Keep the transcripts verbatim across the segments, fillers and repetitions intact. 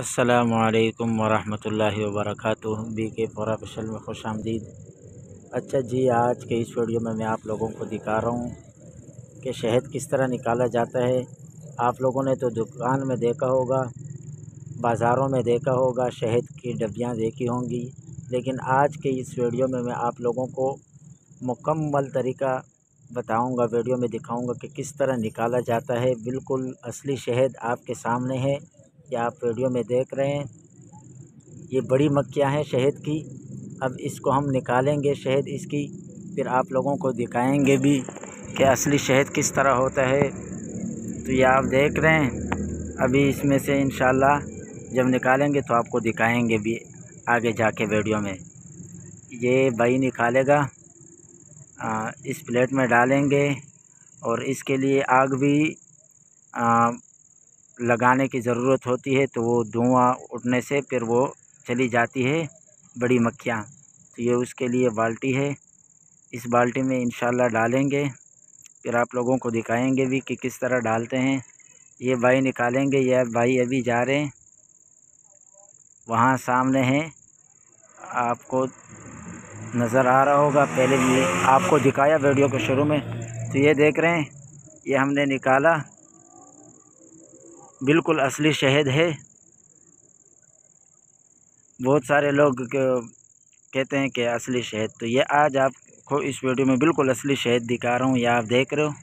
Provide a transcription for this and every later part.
अस्सलामुअलैकुम वरहमतुल्लाहि वबरकातुहू। बी के प्रोफेशनल में खुश आमदीद। अच्छा जी, आज के इस वीडियो में मैं आप लोगों को दिखा रहा हूँ कि शहद किस तरह निकाला जाता है। आप लोगों ने तो दुकान में देखा होगा, बाज़ारों में देखा होगा, शहद की डब्बियाँ देखी होंगी, लेकिन आज के इस वीडियो में मैं आप लोगों को मुकम्मल तरीका बताऊँगा, वीडियो में दिखाऊँगा कि किस तरह निकाला जाता है। बिल्कुल असली शहद आपके सामने है, ये आप वीडियो में देख रहे हैं। ये बड़ी मक्खियाँ हैं शहद की। अब इसको हम निकालेंगे शहद इसकी, फिर आप लोगों को दिखाएंगे भी कि असली शहद किस तरह होता है। तो ये आप देख रहे हैं। अभी इसमें से इंशाल्लाह जब निकालेंगे तो आपको दिखाएंगे भी आगे जाके वीडियो में। ये भाई निकालेगा, आ, इस प्लेट में डालेंगे और इसके लिए आग भी आ, लगाने की ज़रूरत होती है, तो वो धुआं उठने से फिर वो चली जाती है बड़ी मक्खियाँ। तो ये उसके लिए बाल्टी है, इस बाल्टी में इंशाल्लाह डालेंगे, फिर आप लोगों को दिखाएंगे भी कि किस तरह डालते हैं। ये भाई निकालेंगे, ये भाई अभी जा रहे हैं, वहाँ सामने हैं, आपको नज़र आ रहा होगा। पहले भी आपको दिखाया वीडियो के शुरू में। तो ये देख रहे हैं, ये हमने निकाला, बिल्कुल असली शहद है। बहुत सारे लोग कहते हैं कि असली शहद, तो ये आज आपको इस वीडियो में बिल्कुल असली शहद दिखा रहा हूँ। ये आप देख रहे हो,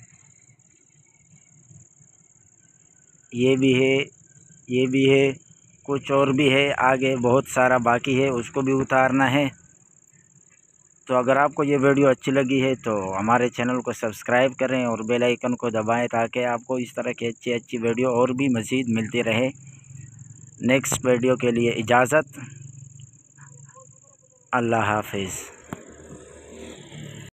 ये भी है, ये भी है, कुछ और भी है, आगे बहुत सारा बाकी है, उसको भी उतारना है। तो अगर आपको ये वीडियो अच्छी लगी है तो हमारे चैनल को सब्सक्राइब करें और बेल आइकन को दबाएं, ताकि आपको इस तरह की अच्छी अच्छी वीडियो और भी मज़ीद मिलती रहे। नेक्स्ट वीडियो के लिए इजाज़त, अल्लाह हाफिज़।